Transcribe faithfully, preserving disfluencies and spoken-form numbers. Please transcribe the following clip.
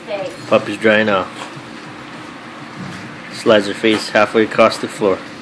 face. Puppy's drying off. Slides her face halfway across the floor.